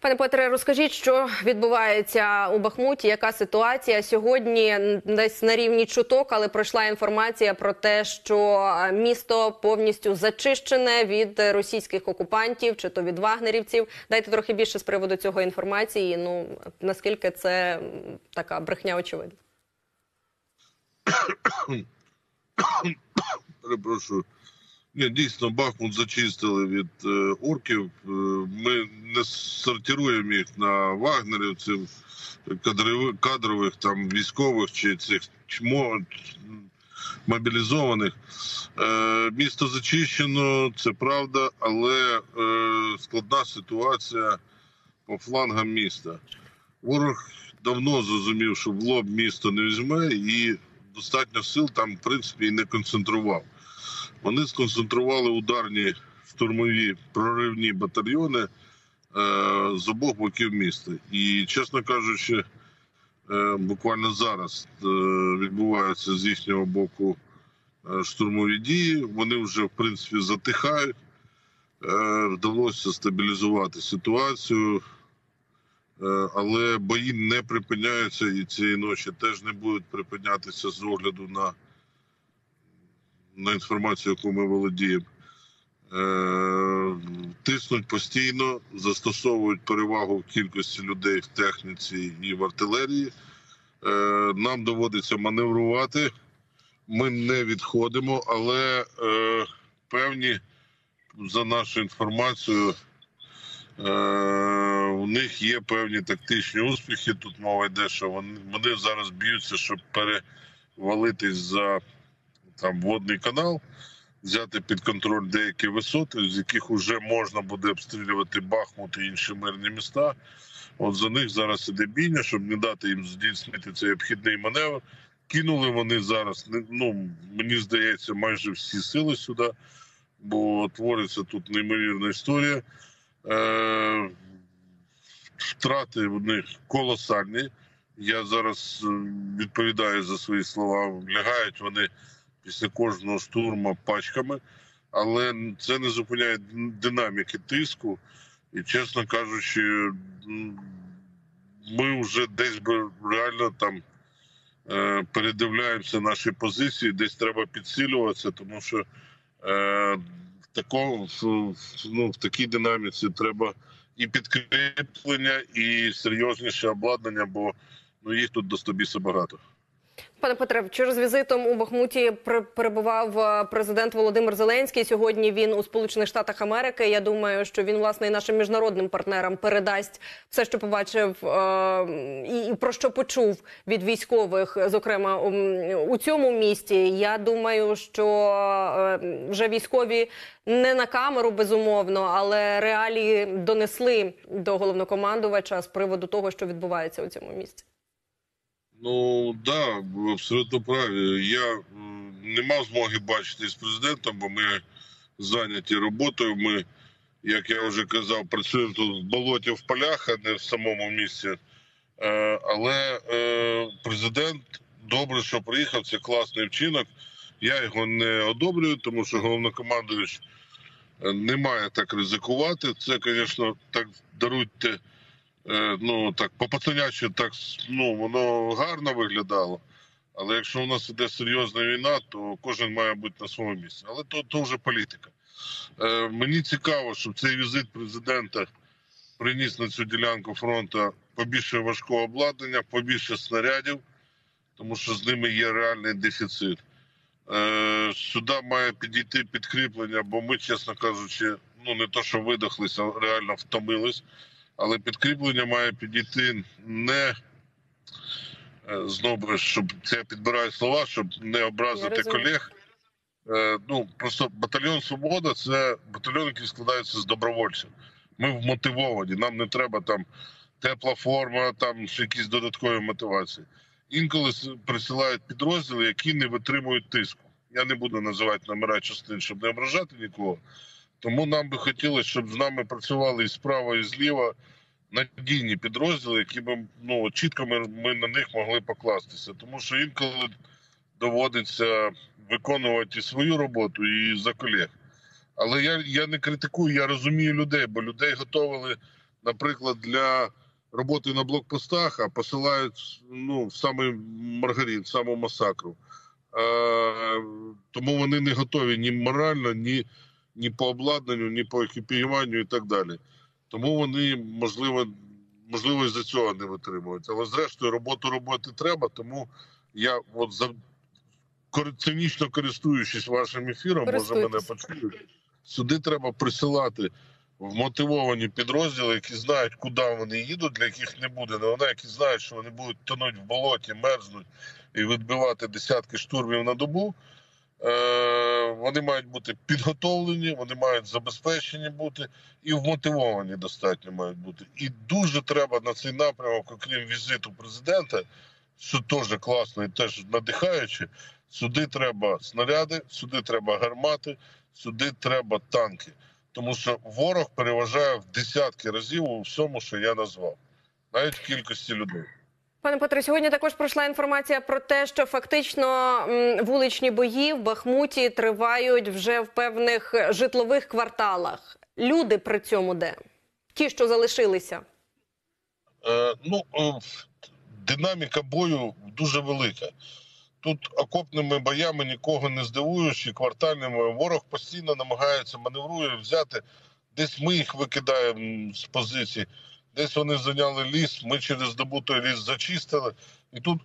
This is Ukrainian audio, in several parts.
Пане Петре, розкажіть, що відбувається у Бахмуті, яка ситуація? Сьогодні десь на рівні чуток, але пройшла інформація про те, що місто повністю зачищене від російських окупантів, чи то від вагнерівців. Дайте трохи більше з приводу цього інформації, наскільки це така брехня очевидна. Перепрошую. Ні, дійсно, Бахмут зачистили від орків. Ми не сортируємо їх на вагнерівців, кадрових, там, військових чи цих мобілізованих. Місто зачищено, це правда, але складна ситуація по флангам міста. Ворог давно зрозумів, що в лоб місто не візьме і достатньо сил там, в принципі, і не концентрував. Вони сконцентрували ударні штурмові проривні батальйони з обох боків міста. І, чесно кажучи, буквально зараз відбуваються з їхнього боку штурмові дії. Вони вже, в принципі, затихають. Вдалося стабілізувати ситуацію, але бої не припиняються і цієї ночі теж не будуть припинятися з огляду на інформацію, яку ми володіємо. Тиснуть постійно, застосовують перевагу в кількості людей в техніці і в артилерії. Нам доводиться маневрувати, ми не відходимо, але певні, за нашу інформацію, у них є певні тактичні успіхи. Тут мова йде, що вони зараз б'ються, щоб перевалитись за водний канал, взяти під контроль деякі висоти, з яких вже можна буде обстрілювати Бахмут і інші мирні міста. От за них зараз іде бійня, щоб не дати їм здійснити цей обхідний маневр. Кинули вони зараз, мені здається, майже всі сили сюди, бо твориться тут неймовірна історія. Втрати в них колосальні. Я зараз відповідаю за свої слова. Лягають вони після кожного штурму пачками, але це не зупиняє динаміки тиску. І, чесно кажучи, ми вже десь реально там передивляємося наші позиції, десь треба підсилюватися, тому що в такій динаміці треба і підкріплення, і серйозніше обладнання, бо їх тут до стобіса багато. Пане Петре, вчора з візитом у Бахмуті перебував президент Володимир Зеленський. Сьогодні він у Сполучених Штатах Америки. Я думаю, що він, власне, і нашим міжнародним партнерам передасть все, що побачив і про що почув від військових, зокрема, у цьому місті. Я думаю, що вже військові не на камеру, безумовно, але реалії донесли до головнокомандувача з приводу того, що відбувається у цьому місті. Так, абсолютно праві. Я не мав змоги бачити з президентом, бо ми зайняті роботою. Ми, як я вже казав, працюємо тут в болоті, в полях, а не в самому місті. Але президент добре, що приїхав, це класний вчинок. Я його не одобрюю, тому що головнокомандувач не має так ризикувати. Це, звісно, так даруйте, по-пацанячі, воно гарно виглядало. Але якщо у нас іде серйозна війна, то кожен має бути на своєму місці. Але то вже політика. Мені цікаво, щоб цей візит президента приніс на цю ділянку фронту побільше важкого обладнання, побільше снарядів, тому що з ними є реальний дефіцит. Сюди має підійти підкріплення, бо ми, чесно кажучи, не то що видохлися, а реально втомились. Але підкріплення має підійти не, знову, щоб це підбираю слова, щоб не образити колег. Просто батальйон «Свобода» – це батальйон, який складається з добровольців. Ми вмотивовані, нам не треба там тепла форма, там якісь додаткові мотивації. Інколи присилають підрозділи, які не витримують тиску. Я не буду називати номера частин, щоб не ображати нікого. Тому нам би хотілося, щоб з нами працювали і справа, і зліва надійні підрозділи, які б, чітко ми на них могли покластися. Тому що інколи доводиться виконувати і свою роботу, і за колег. Але я не критикую, я розумію людей, бо людей готували наприклад, для роботи на блокпостах, а посилають в самий Маргарин, в саму масакру. Тому вони не готові ні морально, ні по обладнанню, ні по екіпіюванню і так далі. Тому вони, можливо, із-за цього не витримують. Але зрештою роботу робити треба, тому я цинічно користуючись вашим ефіром, може мене почують, сюди треба присилати вмотивовані підрозділи, які знають, куди вони їдуть, для яких не буде навина, які знають, що вони будуть тонути в болоті, мерзнуть і відбивати десятки штурмів на добу. Вони мають бути підготовлені, вони мають забезпечені бути і вмотивовані достатньо мають бути. І дуже треба на цей напрямок, окрім візиту президента, що теж класно і теж надихаюче, сюди треба снаряди, сюди треба гармати, сюди треба танки. Тому що ворог переважає в десятки разів у всьому, що я назвав. Навіть в кількості людей. Пане Петре, сьогодні також пройшла інформація про те, що фактично вуличні бої в Бахмуті тривають вже в певних житлових кварталах. Люди при цьому де? Ті, що залишилися? Динаміка бою дуже велика. Тут окопними боями нікого не здивуєш, і квартальними. Ворог постійно намагається, маневрує, взяти. Десь ми їх викидаємо з позицій, десь вони зайняли ліс, ми через добу той ліс зачистили. І тут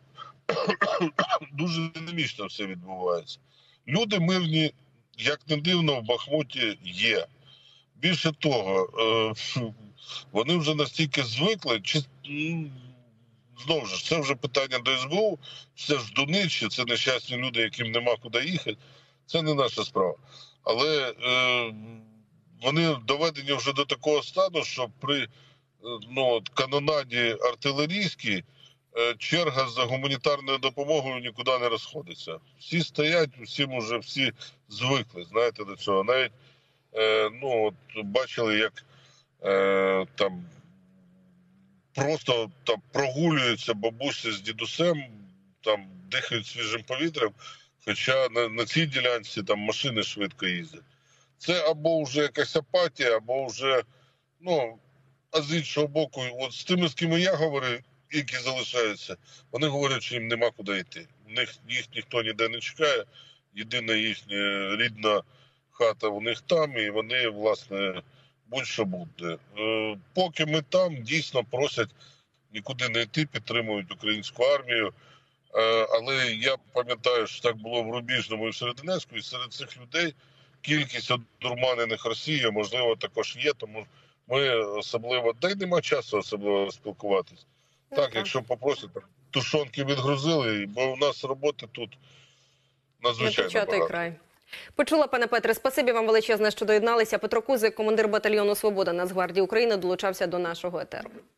дуже динамічно все відбувається. Люди мирні, як не дивно, в Бахмуті є. Більше того, вони вже настільки звикли, знову ж, це вже питання до СБУ, це ж дуничі, це нещасні люди, яким нема куди їхати. Це не наша справа. Але вони доведені вже до такого стану, що при канонаді артилерійській черга за гуманітарною допомогою нікуди не розходиться. Всі стоять, всі звикли, знаєте, до цього. Навіть бачили, як там просто прогулюються бабусі з дідусем, там дихають свіжим повітрям, хоча на цій ділянці там машини швидко їздять. Це або вже якась апатія, або вже, а з іншого боку, от з тими, з ким я говорю, які залишаються, вони говорять, що їм нема куди йти. Їх ніхто ніде не чекає, єдина їхня рідна хата у них там, і вони, власне, будь-що буде. Поки ми там, дійсно просять нікуди не йти, підтримують українську армію. Але я пам'ятаю, що так було в Рубіжному і в Серединецьку, і серед цих людей кількість одурманених Росією, можливо, також є, тому ми особливо, й нема часу особливо спілкуватись. Так, якщо попросять, тушонки відгрузили, бо у нас роботи тут надзвичайно багато. Край. Почула, пане Петре, спасибі вам величезне, що доєдналися. Петро Кузик, командир батальйону «Свобода» Нацгвардії України, долучався до нашого етеру.